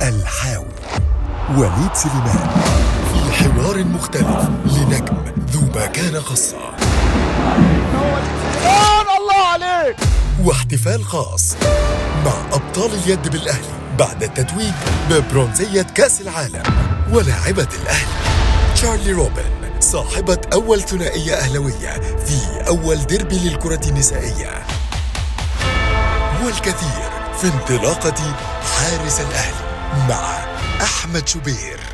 الحاوي. وليد سليمان في حوار مختلف لنجم ذو مكانة خاصة. الله عليك. واحتفال خاص مع أبطال اليد بالأهلي بعد التتويج ببرونزية كأس العالم. ولاعبة الأهلي تشارلي روبن صاحبة أول ثنائية أهلوية في أول ديربي للكرة النسائية. والكثير في انطلاقة حارس الأهلي مع أحمد شوبير.